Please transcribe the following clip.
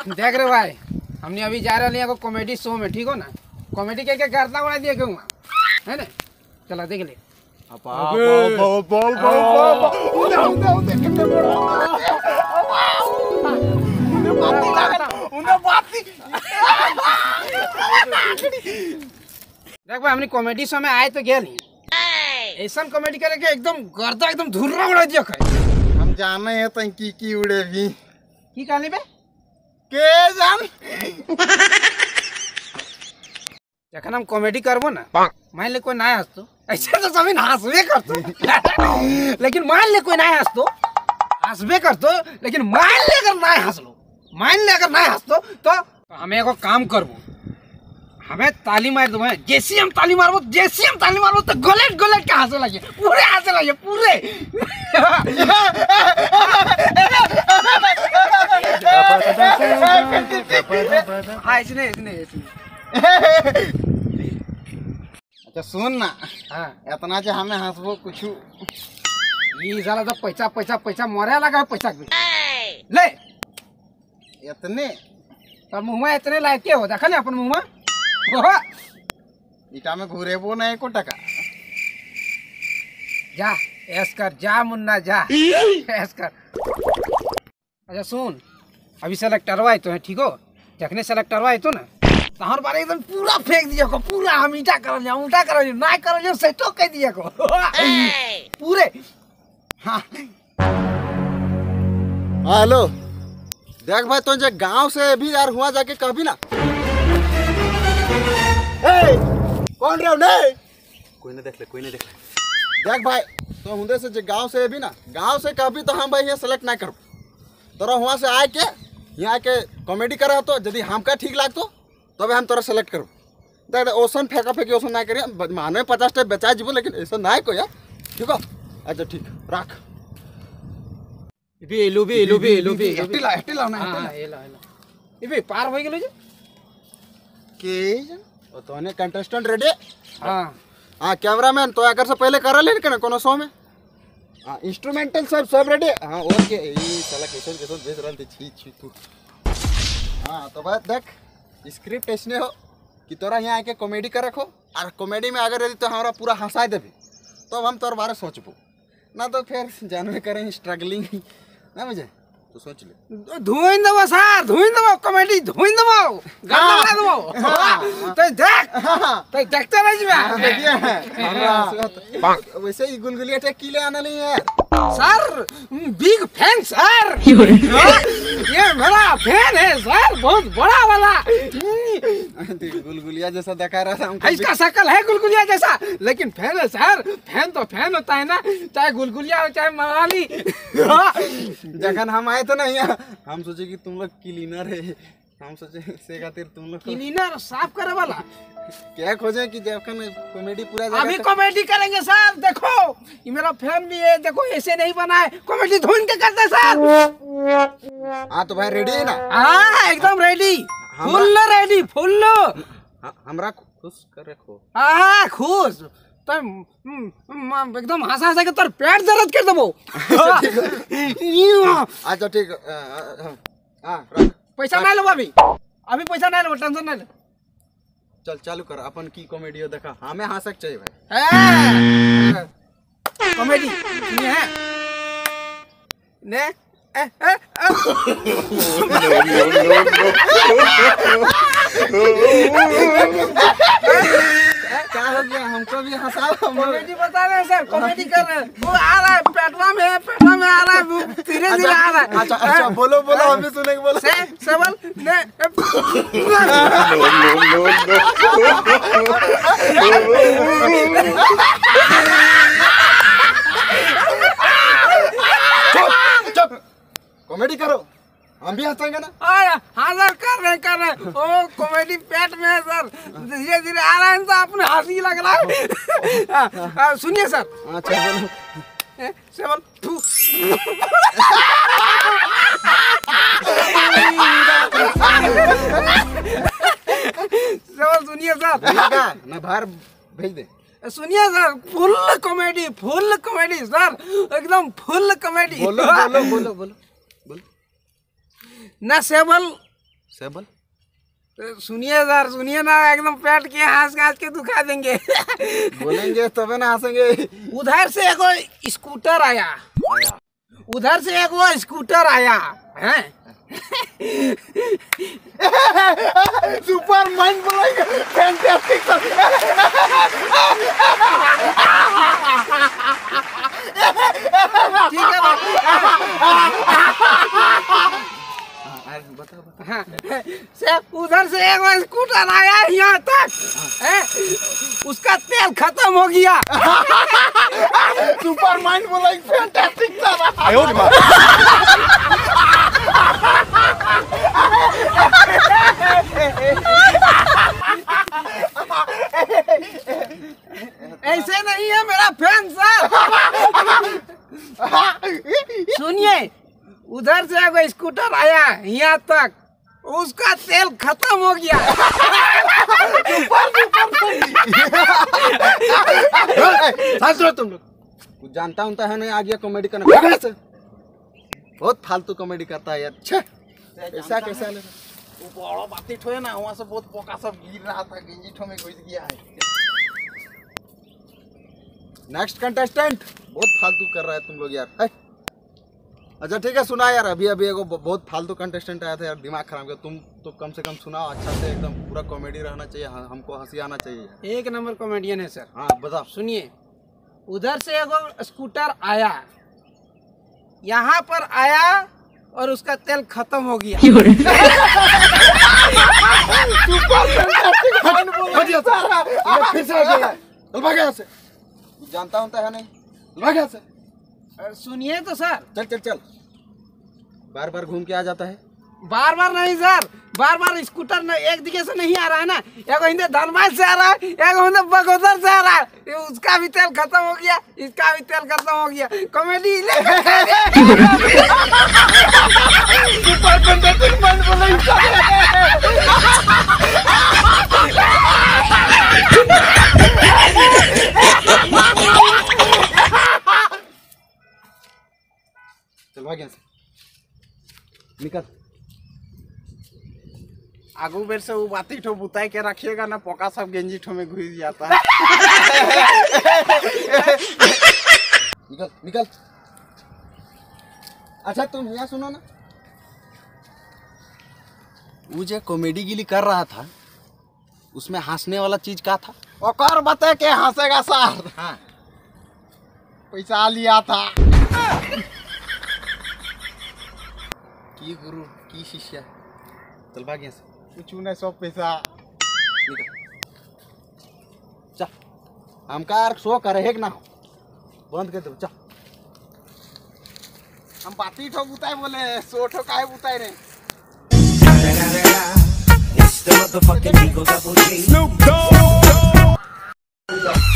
देख रहे भाई, हमने अभी जा रहे हैं कॉमेडी शो में, ठीक हो ना। कॉमेडी क्या करता बड़ा दिया क्यों है ना, चला देख ले। देख भाई, हमने कॉमेडी शो में आए तो गया नहीं, ऐसा कॉमेडी करे के एकदम गर्दा एकदम धुर्रा उड़ा दिया। हम जाने हैं तो की उड़े भी की कहानी पे के जान। जखन हम कॉमेडी करबो ना, मान ले कोई ना हंसतो, ऐसे तो सभी हंसबे करतो लेकिन मान ले कोई ना हंसतो, हंसबे करतो, लेकिन मान ले अगर ना हंसलो, मान ले अगर ना हंसतो तो हमें एगो काम करबो, हमें ताली मार दो। जैसे हम ताली मारबो तो गोलेट के हंसे लगे, पूरे हंसे लगे पूरे। हाँ इसने अच्छा सुन ना, हाँ इतना जो हमें हंसबो कुछ ये साला तो पैसा मरे लगा पैसा ले इतने तो मुँह में इतने लायक के हो, देखा अपन मुँह में इटा में घूरेबो नहीं को टका। जा ऐस कर, जा मुन्ना जा ऐस कर। अच्छा सुन, अभी सेलेक्टरवा आई तो है, ठीक हो। जखने सेलेक्टरवा आई तो ना, तहर बारे एकदम पूरा फेंक दिया को, पूरा हम ईटा कर लिया, उल्टा कर लिया, ना कर लिया सेटो कह दिया को पूरे। हाँ हेलो देख भाई, तो जो गांव से भी यार हुआ जाके कभी ना कौन रहे नहीं, कोई नहीं देख ले। देख भाई, तो हुंदे से जो गांव से भी ना, गांव से कभी तो हम भाई यहाँ सेलेक्ट नहीं करो, तोरा वहाँ से आए के यहाँ आके कॉमेडी करा तो यदि हमका ठीक लागतो तब हम तोरा सेलेक्ट करो। देख ओसन फेंका फेंकी ओसन नहीं करिए, माने 50 टाइप बचा जीवो, लेकिन ऐसा नहीं को यार, ठीक हो। अच्छा ठीक रख एलो ना पार हो गेलो जे के तो ने कंटेस्टेंट रेडी। हाँ कैमरामैन तो अगर से पहले करा ले ना कोनो शो में। हाँ इंस्ट्रूमेंटल सब रेडी। हाँ ओके, ई साला कैसे भेज रहल छी तू। हाँ तो बात देख, स्क्रिप्ट ऐसने हो कि तोरा यहाँ आके कॉमेडी कर रखो, और कॉमेडी में अगर यदि तो हमारा पूरा हंसा देबी तो हम तोर बारे सोचबो ना, तो फिर जानवे करें स्ट्रगलिंग ना मुझे तो सोच ले। धुइन दबो सर, धुइन दबो कॉमेडी, धुइन दबो गाना बना दबो तो देखते रह जबे। वैसे ही गुलगुलिया टेक की ले आना नहीं यार सर, बिग फैन सर, ये मेरा फैन है सर, बहुत बड़ा वाला। गुलगुलिया जैसा दिखा रहा था हमको, इसका शक्ल है गुलगुलिया जैसा, लेकिन फैन है सर। फैन तो फैन होता है ना, चाहे गुलगुलिया हो चाहे मवाली। जखन हम आए थे ना यहाँ, हम सोचे कि तुम लोग क्लीनर है, हम सोचे से खातिर तुम लोग क्लीनर साफ करे वाला क्या खोजे कि जखन कॉमेडी पूरा अभी कॉमेडी करेंगे सर। देखो ये मेरा फैन भी है, देखो ऐसे नहीं बना है, कॉमेडी धुन के करते हैं सर। हाँ तो भाई रेडी है ना? हाँ एकदम रेडी, फुल रेडी, फुल। हमरा खुश कर रखो। हाँ खुश तो एकदम हंसा हंसा के तोर पेट दर्द कर देबो। अच्छा ठीक, पैसा नहीं लो अभी पैसा नहीं लो, टेंशन नहीं लो। चल चालू कर, अपन की कॉमेडी हो देखा, हमें हंसक चाहिए भाई। कॉमेडी सुनिए है ने क्या हो गया, हमको भी हंसा। कॉमेडी बता रहे हैं सर, कॉमेडी कर रहे हैं, वो आ रहा है पेटवा में आ रहा है, धीरे धीरे आ रहा है। अच्छा बोलो हम भी सुनेंगे, बोलो। सेवल ने चुप, कॉमेडी करो, हम भी हंसेंगे ना। हाँ सर कर रहे ओ कॉमेडी पेट में है सर, धीरे धीरे आ रहा है तो अपने हंसी लग रहा है। सुनिए सर। अच्छा बोलो। सेवल सेवल सुनिए सर ना बाहर भेज दे। सुनिए सर, फुल कॉमेडी सर, एकदम फुल कॉमेडी। बोलो बोलो बोलो बोलो बोलो। न सेवल सेबल सुनिए सर, सुनिए ना, एकदम पेट के हंस के दुखा देंगे। बोलेंगे तबे ना हंसेंगे। उधर से एगो स्कूटर आया, उधर से एगो स्कूटर आया हैं। Super mind blowing, fantastic sir. ठीक है बता। हाँ, से उधर से एगो स्कूटर आया यहाँ तक हैं, उसका तेल खत्म हो गया। Super mind blowing, fantastic sir. ऐसे नहीं है मेरा फैन सर। सुनिए, उधर से एगो स्कूटर आया यहाँ तक, उसका तेल खत्म हो गया। तुम लोग कुछ जानता उनता है नहीं, आ गया कॉमेडी करने से। बहुत फालतू कॉमेडी करता है यार। छे ऐसा कैसा ले वो बड़ा बाती ठोए ना, वहाँ से बहुत पोका सब गिर रहा था, गेंजी ठो में घुस गया है। Next contestant. बहुत फालतू कर रहा है तुम लोग यार। है? अच्छा ठीक है, सुना यार। अभी एगो बहुत फालतू कंटेस्टेंट आया था यार, दिमाग खराब किया। तुम तो कम से कम सुनाओ अच्छा से, एकदम पूरा कॉमेडी रहना चाहिए, हमको हंसी आना चाहिए। एक नंबर कॉमेडियन है सर। हाँ बताओ। सुनिए, उधर से एगो स्कूटर आया, यहाँ पर आया और उसका तेल खत्म हो गया। फिर से चल भाग यहाँ से। जानता होता है नहीं, भाग यहाँ से। सुनिए तो सर। चल चल चल। बार बार घूम के आ जाता है। बार बार नहीं सर, बार बार स्कूटर न एक दिखे से नहीं आ रहा है ना, एगो हिंदे धनबाद से आ रहा है, एगो हिंदे बगोदर से आ रहा है। उसका भी तेल खत्म हो गया, इसका भी तेल खत्म हो गया। Comedy super fantastic mind blowing. चल भाग यहाँ से, निकल। आगू बेर से वो बाती ठो बुताई के रखिएगा ना, पोका सब गेंजी ठो में घुस जाता है। निकल निकल। अच्छा तुम यहाँ सुनो ना, वो जो कॉमेडी गिली कर रहा था, उसमें हंसने वाला चीज क्या था? और बता के हंसेगा सर। हाँ पैसा लिया था। की गुरु की शिष्य। चल भाग यहाँ से। कुछ नहीं, सब पैसा चल। हमका शो करे ना हो, बंद कर दो। चल हम बाती ठो बुताई बोले, सो ठो काहे बुताई रे। It's the motherfucking Eagle Double G. Snoop Dogg.